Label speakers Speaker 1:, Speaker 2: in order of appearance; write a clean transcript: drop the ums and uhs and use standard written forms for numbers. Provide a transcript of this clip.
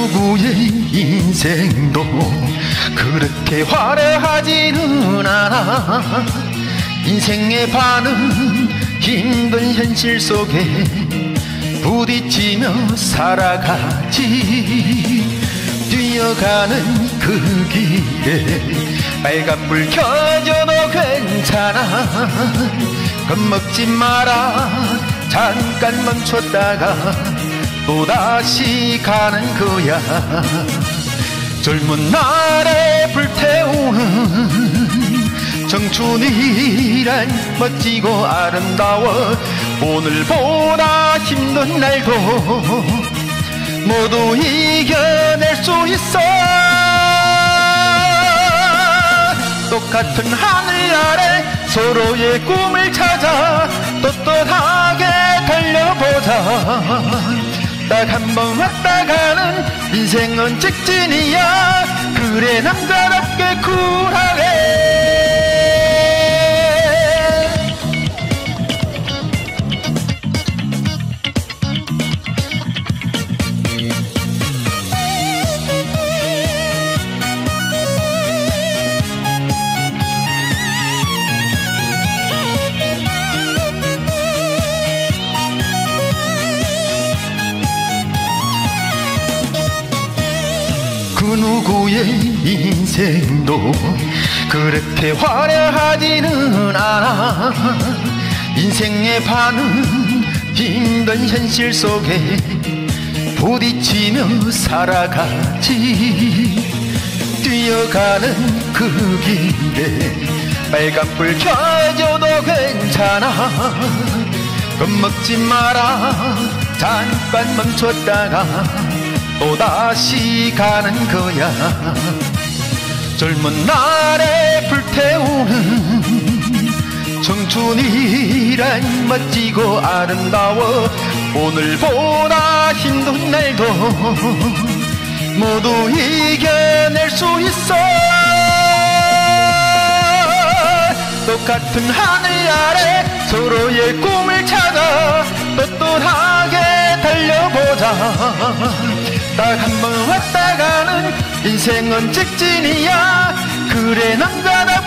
Speaker 1: 누구의 인생도 그렇게 화려하지는 않아. 인생의 반은 힘든 현실 속에 부딪히며 살아가지. 뛰어가는 그 길에 빨간불 켜져도 괜찮아. 겁먹지 마라. 잠깐 멈췄다가 또다시 가는 거야. 젊은 날에 불태우는 청춘이란 멋지고 아름다워. 오늘보다 힘든 날도 모두 이겨낼 수 있어. 똑같은 하늘 아래 서로의 꿈을 찾아 떳떳하게 달려보자. 딱 한 번 왔다 가는 인생은 직진이야. 그래 남자답게 쿨하게. 그 누구의 인생도 그렇게 화려하지는 않아. 인생의 반은 힘든 현실 속에 부딪히며 살아가지. 뛰어가는 그 길에 빨간불 켜져도 괜찮아. 겁먹지 마라. 잠깐 멈췄다가 또다시 가는 거야. 젊은 날에 불태우는 청춘이란 멋지고 아름다워. 오늘보다 힘든 날도 모두 이겨낼 수 있어. 똑같은 하늘 아래 서로의 꿈을 찾아 떳떳하게 달려보자. 딱 한 번 왔다 가는 인생은 직진이야. 그래 남자다